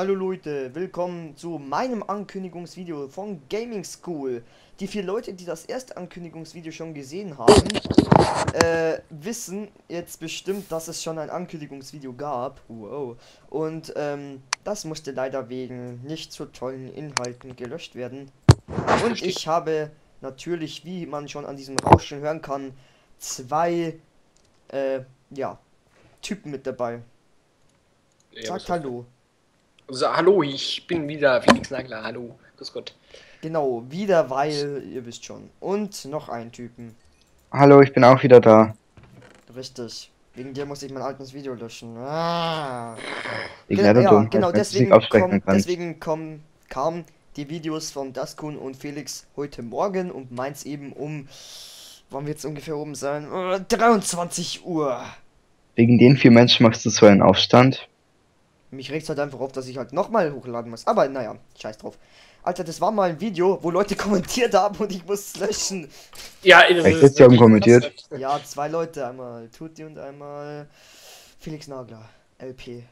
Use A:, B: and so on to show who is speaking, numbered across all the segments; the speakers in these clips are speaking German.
A: Hallo Leute, willkommen zu meinem Ankündigungsvideo von Gaming School. Die 4 Leute, die das erste Ankündigungsvideo schon gesehen haben, wissen jetzt bestimmt, dass es schon ein Ankündigungsvideo gab. Wow. Und das musste leider wegen nicht so tollen Inhalten gelöscht werden. Und ich habe natürlich, wie man schon an diesem Rauschen hören kann, 2 ja, Typen mit dabei.
B: Ja,
A: Sagt Hallo.
B: also, hallo, ich bin wieder Felix Nagler, hallo, grüß Gott.
A: Genau, wieder, weil, ihr wisst schon. Und noch einen Typen.
C: Hallo, ich bin auch wieder da.
A: Richtig. Wegen dir muss ich mein altes Video löschen. Ah.
C: Ignore und
A: Ja,
C: dumm,
A: genau,
C: als du nicht aussprechen kannst.
A: kamen die Videos von Daskun und Felix heute Morgen und meins eben um, wollen wir jetzt ungefähr oben sein? 23 Uhr.
C: Wegen den 4 Menschen machst du so einen Aufstand.
A: Mich regt halt einfach auf, dass ich halt nochmal hochladen muss. Aber naja, scheiß drauf. Alter, das war mal ein Video, wo Leute kommentiert haben und ich muss es löschen.
B: Ja,
C: Echt, jetzt haben kommentiert.
A: Ja, 2 Leute, einmal Tutti und einmal Felix Nagler, LP.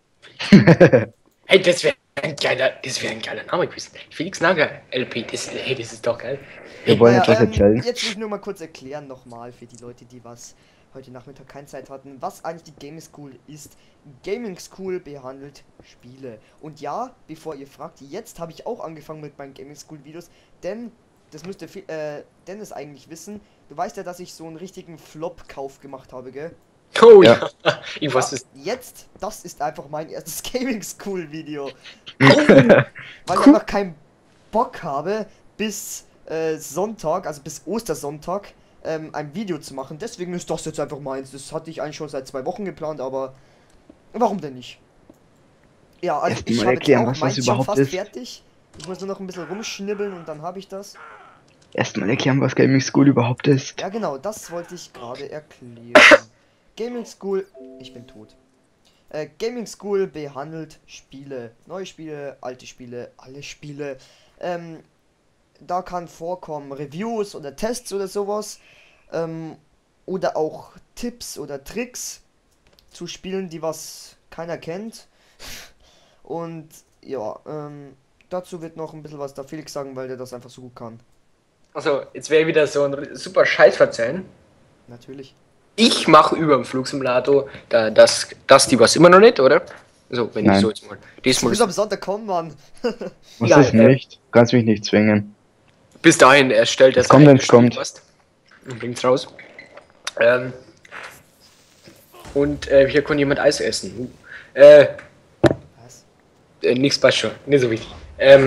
B: Hey, das wäre ein geiler Name gewesen. Felix Nagler, LP, hey, das ist doch geil.
C: Wir wollen
A: Naja,
C: etwas erzählen.
A: jetzt will ich nur mal kurz erklären nochmal für die Leute, die was heute Nachmittag keine Zeit hatten, was eigentlich die Gaming School ist. Gaming School behandelt Spiele. Und ja, bevor ihr fragt, jetzt habe ich auch angefangen mit meinen Gaming School Videos, denn das müsste Dennis eigentlich wissen. Du weißt ja, dass ich so einen richtigen Flop-Kauf gemacht habe, gell?
B: Oh
C: Ja.
B: ja, ich weiß es.
A: Jetzt, das ist einfach mein erstes Gaming School Video. Weil ich einfach keinen Bock habe, bis Sonntag, also bis Ostersonntag, ein Video zu machen. Deswegen ist das jetzt einfach meins. Das hatte ich eigentlich schon seit 2 Wochen geplant, aber warum denn nicht? Ja, also
C: Erst
A: ich
C: mal
A: habe jetzt
C: erklären,
A: auch
C: was das
A: meins schon
C: überhaupt
A: fast
C: ist.
A: fertig. Ich muss nur noch ein bisschen rumschnibbeln und dann habe ich das.
C: Erstmal erklären, was Gaming School überhaupt ist.
A: Ja genau, das wollte ich gerade erklären. Gaming School, ich bin tot. Gaming School behandelt Spiele, neue Spiele, alte Spiele, alle Spiele. Da kann vorkommen Reviews oder Tests oder sowas. Oder auch Tipps oder Tricks zu Spielen, die was keiner kennt. Und ja, dazu wird noch ein bisschen was der Felix sagen, weil der das einfach so gut kann.
B: Also, jetzt wäre wieder so ein super Scheiß verzeihen.
A: Natürlich.
B: Ich mache über dem Flugsimulator das die was immer noch nicht, oder? So, wenn ich
C: Nein.
B: so jetzt mal.
A: Du
B: Diesmal
A: bist am Sonntag kommen, Mann.
C: Was
B: Egal,
C: ist nicht? Du kannst mich nicht zwingen.
B: bis dahin erstellt er
C: Es kommt,
B: sein
C: wenn's kommt.
B: Fast. Und bringt's raus. Und hier kann jemand Eis essen.
A: Was?
B: Nichts passt schon, nicht so wichtig.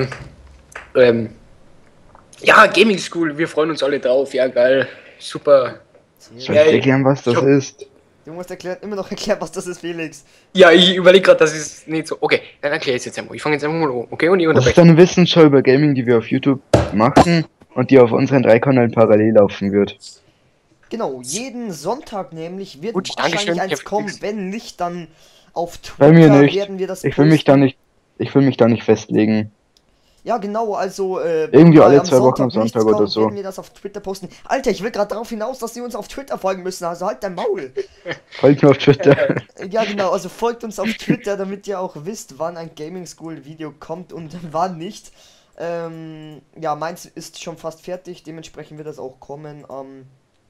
B: Ja, Gaming School, wir freuen uns alle drauf. Ja, geil, super.
C: Soll ich erklären, was das ist?
A: Du musst immer noch erklären, was das ist, Felix.
B: Ja, ich überlege gerade, das ist nicht so. Okay, dann erkläre ich es jetzt einmal. Ich fange jetzt einfach mal an. Okay, und ich
C: Das ist
B: unterbreche.
C: eine Wissensschau über Gaming, die wir auf YouTube machen und die auf unseren 3 Kanälen parallel laufen wird.
A: Genau, jeden Sonntag nämlich wird
B: Gut,
A: wahrscheinlich
B: Dankeschön,
A: eins
B: Herr
A: kommen,
B: Felix.
A: wenn nicht dann auf
C: Bei mir
A: Twitter
C: nicht.
A: werden wir das
C: Ich will mich
A: posten.
C: da nicht festlegen.
A: Ja, genau, also
C: Irgendwie
A: mal
C: alle
A: am
C: 2 Wochen am
A: nichts
C: Sonntag oder
A: kommt,
C: so.
A: werden wir das auf Twitter posten. Alter, ich will gerade darauf hinaus, dass sie uns auf Twitter folgen müssen, also halt dein Maul.
C: Folgt mir auf Twitter.
A: Ja, genau, also folgt uns auf Twitter, damit ihr auch wisst, wann ein Gaming School Video kommt und wann nicht. Ja, meins ist schon fast fertig, dementsprechend wird das auch kommen am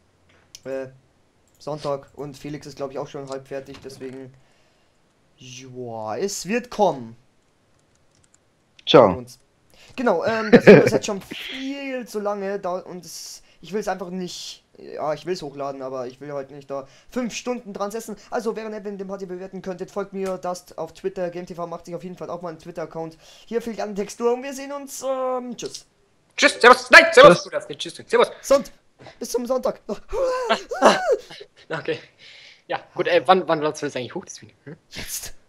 A: Sonntag und Felix ist glaube ich auch schon halb fertig, deswegen ja, es wird kommen. Von
C: Ciao.
A: uns. Genau, das Video ist jetzt schon viel zu lange da und ich will es einfach nicht. Ja, ich will es hochladen, aber ich will heute nicht da 5 Stunden dran setzen. Also, während ihr den Party bewerten könntet, folgt mir das auf Twitter. GameTV macht sich auf jeden Fall auch mal einen Twitter-Account. Hier fehlt an Textur und wir sehen uns. Tschüss.
B: Tschüss, servus, nein, servus.
C: Tschüss.
B: Du darfst nicht tschüss, servus.
A: Bis zum Sonntag.
B: Okay. Ja, gut, wann lädst du das eigentlich hoch, das Video? Hm?
A: Jetzt.